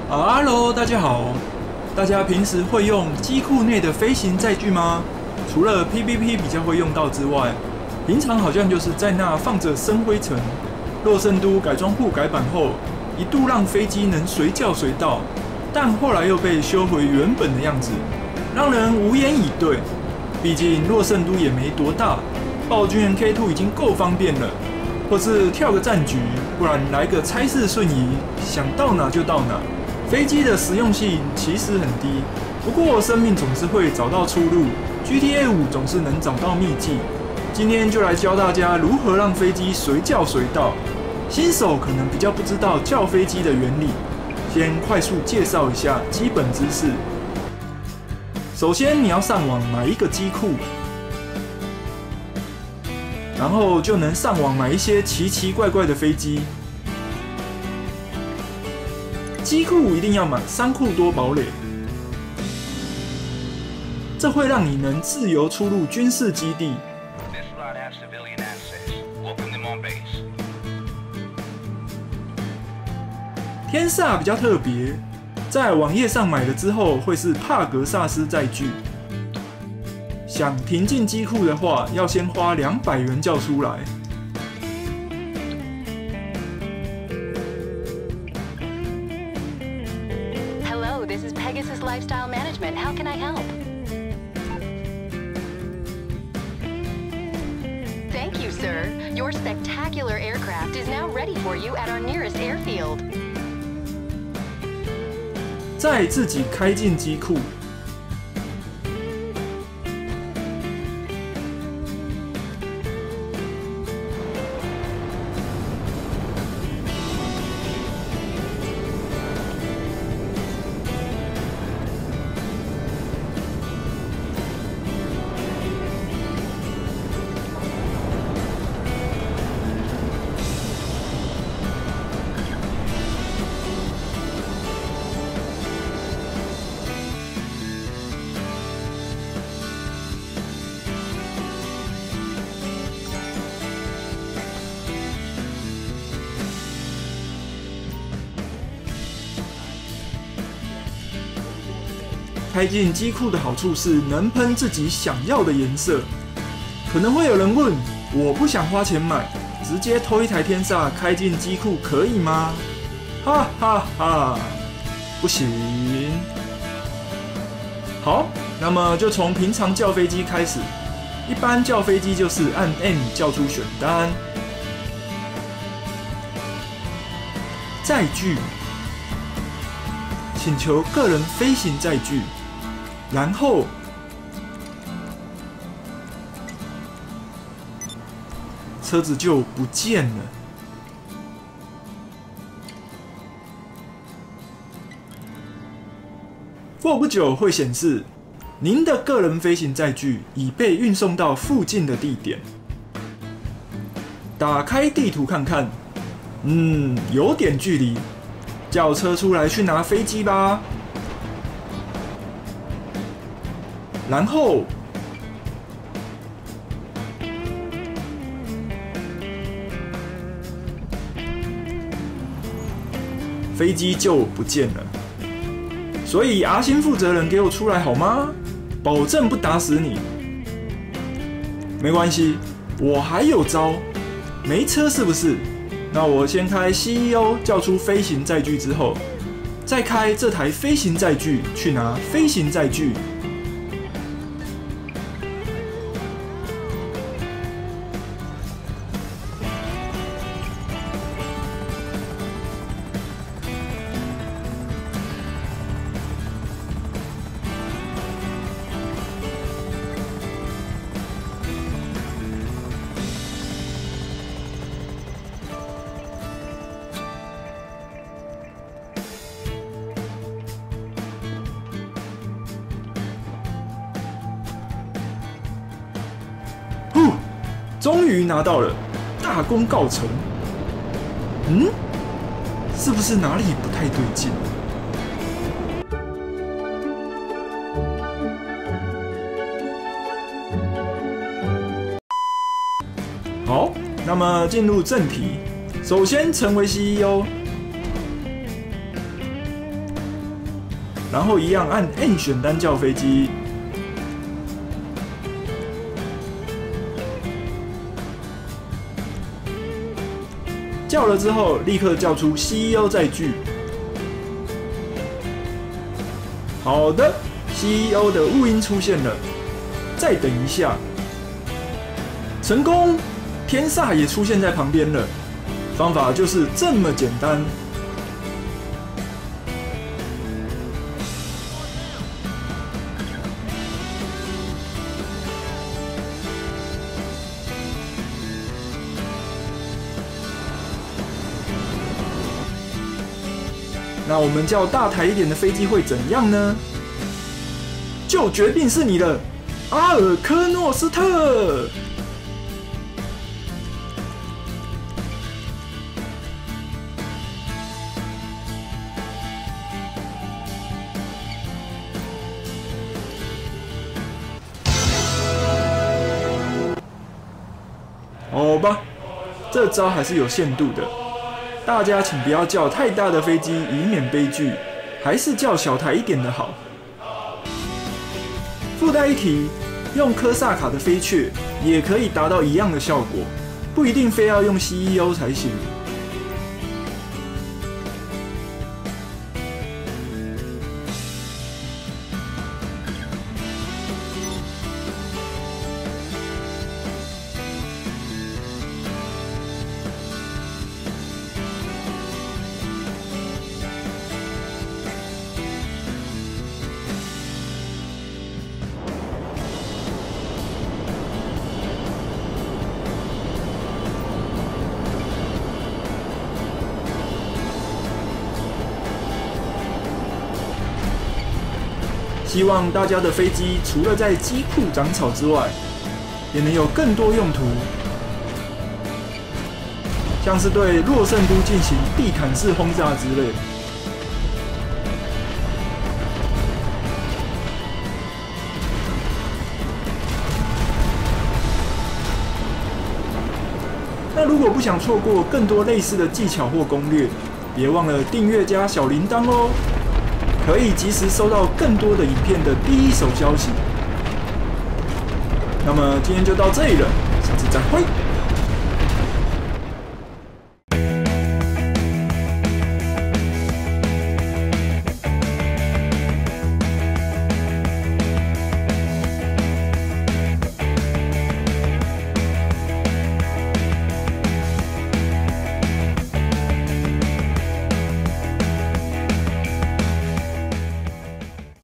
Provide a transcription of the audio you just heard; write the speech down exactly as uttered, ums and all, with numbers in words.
Hello， 大家好。大家平时会用机库内的飞行载具吗？除了 P V P 比较会用到之外，平常好像就是在那放着生灰尘。洛圣都改装户改版后，一度让飞机能随叫随到，但后来又被修回原本的样子，让人无言以对。毕竟洛圣都也没多大，暴君 N K 二 已经够方便了。或是跳个战局，不然来个差事瞬移，想到哪就到哪。飞机的实用性其实很低，不过生命总是会找到出路。G T A 五总是能找到秘技。今天就来教大家如何让飞机随叫随到。新手可能比较不知道叫飞机的原理，先快速介绍一下基本知识。首先你要上网买一个机库。然后就能上网买一些奇奇怪怪的飞机。机库一定要买三库多堡垒，这会让你能自由出入军事基地。天煞比较特别，在网页上买了之后会是帕格萨斯载具。想停进机库的话，要先花两百元叫出来。 Hello, this is Pegasus Lifestyle Management. How can I help? Thank you, sir. Your spectacular aircraft is now ready for you at our nearest airfield. 再自己开进机库。开进机库的好处是能喷自己想要的颜色。可能会有人问，我不想花钱买，直接偷一台天煞开进机库可以吗？哈哈哈，不行。好，那么就从平常叫飞机开始。一般叫飞机就是按 M 叫出选单，载具，请求个人飞行载具。然后，车子就不见了。过不久会显示，您的个人飞行载具已被运送到附近的地点。打开地图看看，嗯，有点距离，叫车出来去拿飞机吧。然后，飞机就不见了。所以阿星负责人给我出来好吗？保证不打死你。没关系，我还有招。没车是不是？那我先开 C E O 叫出飞行载具之后，再开这台飞行载具去拿飞行载具。呼，终于拿到了，大功告成。嗯，是不是哪里不太对劲？好，那么进入正题，首先成为 C E O， 然后一样按 N 选单叫飞机。叫了之后，立刻叫出 C E O 载具。好的 ，C E O 的录音出现了。再等一下，成功！天煞也出现在旁边了。方法就是这么简单。那我们叫大台一点的飞机会怎样呢？就决定是你了，阿尔科诺斯特。好吧，这招还是有限度的。大家请不要叫太大的飞机，以免悲剧。还是叫小台一点的好。附带一提，用科萨卡的飞雀也可以达到一样的效果，不一定非要用 C E O 才行。希望大家的飞机除了在机库长草之外，也能有更多用途，像是对洛圣都进行地毯式轰炸之类的。那如果不想错过更多类似的技巧或攻略，别忘了订阅加小铃铛哦。可以及时收到更多的影片的第一手消息。那么今天就到这里了，下次再会。